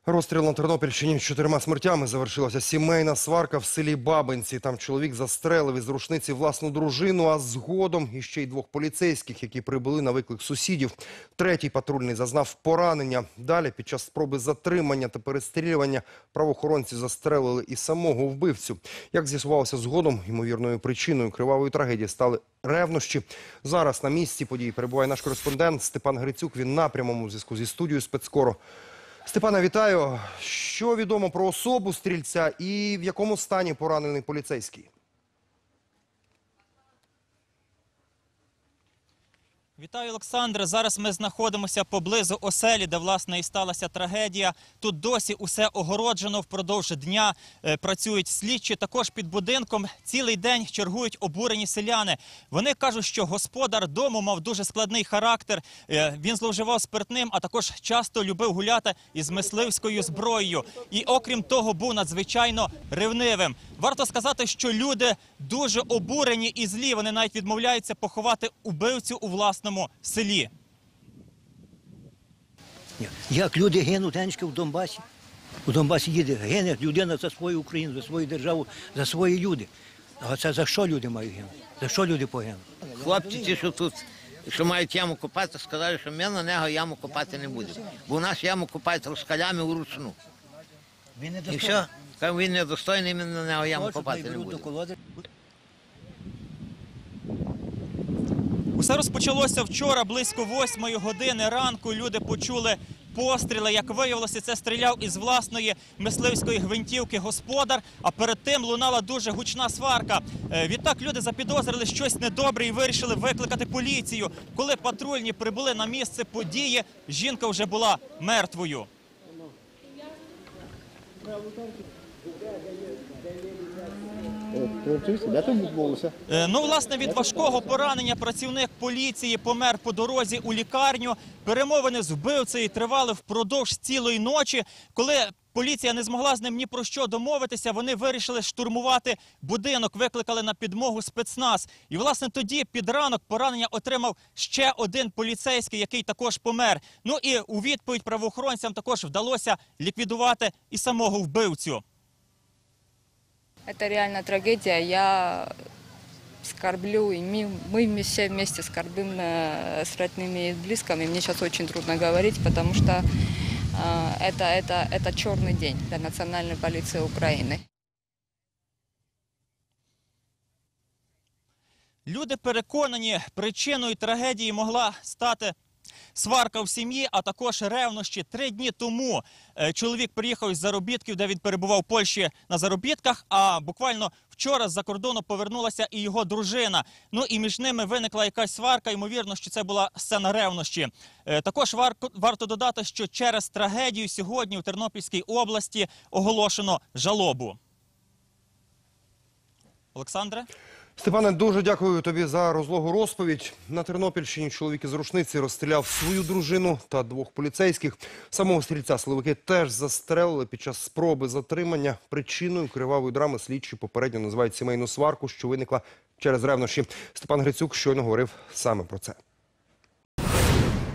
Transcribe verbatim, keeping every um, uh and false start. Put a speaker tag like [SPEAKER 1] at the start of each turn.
[SPEAKER 1] Розстріл на Тернопільщині з чотирма смертями завершилася сімейна сварка в селі Бабинці. Там чоловік застрелив із рушниці власну дружину, а згодом іще й двох поліцейських, які прибули на виклик сусідів. Третій патрульний зазнав поранення. Далі, під час спроби затримання та перестрілювання, правоохоронці застрелили і самого вбивцю. Як з'ясувалося згодом, ймовірною причиною кривавої трагедії стали ревнощі. Зараз на місці події перебуває наш кореспондент Степан Грицюк. Він на прямому зв'язку зі студією «Спецкору». Степане, вітаю. Що відомо про особу стрільця і в якому стані поранений поліцейський?
[SPEAKER 2] Вітаю, Олександре. Зараз ми знаходимося поблизу оселі, де, власне, і сталася трагедія. Тут досі усе огороджено, впродовж дня е, працюють слідчі. Також під будинком цілий день чергують обурені селяни. Вони кажуть, що господар дому мав дуже складний характер. Е, він зловживав спиртним, а також часто любив гуляти із мисливською зброєю. І, окрім того, був надзвичайно ревнивим. Варто сказати, що люди дуже обурені і злі. Вони навіть відмовляються поховати убивцю у власному селі.
[SPEAKER 3] Як люди гинуть, генечки в Донбасі. У Донбасі їде, гине людина за свою Україну, за свою державу, за свої люди. А це за що люди мають гинути? За що люди погинуть?
[SPEAKER 4] Хлопці ті, що тут, що мають яму копати, сказали, що ми на нього яму копати не будемо. Бо у нас яму копають розкалями вручну. І все, він недостойний, ми на нього яму копати не будемо.
[SPEAKER 2] Усе розпочалося вчора, близько восьмої години ранку. Люди почули постріли. Як виявилося, це стріляв із власної мисливської гвинтівки господар, а перед тим лунала дуже гучна сварка. Відтак люди запідозрили щось недобре і вирішили викликати поліцію. Коли патрульні прибули на місце події, жінка вже була мертвою. Ну, власне, від важкого поранення працівник поліції помер по дорозі у лікарню. Перемовини з вбивцею тривали впродовж цілої ночі. Коли поліція не змогла з ним ні про що домовитися, вони вирішили штурмувати будинок, викликали на підмогу спецназ. І, власне, тоді під ранок поранення отримав ще один поліцейський, який також помер. Ну і у відповідь правоохоронцям також вдалося ліквідувати і самого вбивцю.
[SPEAKER 5] Это реально трагедия. Я скорблю, и мы, мы все вместе скорбим э, с родными и близкими. Мне сейчас очень трудно говорить, потому что э, это, это, это черный день для национальной полиции Украины.
[SPEAKER 2] Люди переконані, причиною трагедії могла стати сварка в сім'ї, а також ревнощі. Три дні тому чоловік приїхав із заробітків, де він перебував в Польщі на заробітках, а буквально вчора з-за кордону повернулася і його дружина. Ну і між ними виникла якась сварка, ймовірно, що це була сцена ревнощі. Також варто додати, що через трагедію сьогодні в Тернопільській області оголошено жалобу. Олександре?
[SPEAKER 1] Степане, дуже дякую тобі за розлогу розповідь. На Тернопільщині чоловік із рушниці розстріляв свою дружину та двох поліцейських. Самого стрільця силовики теж застрелили під час спроби затримання. Причиною кривавої драми слідчі попередньо називають сімейну сварку, що виникла через ревнощі. Степан Грицюк щойно говорив саме про це.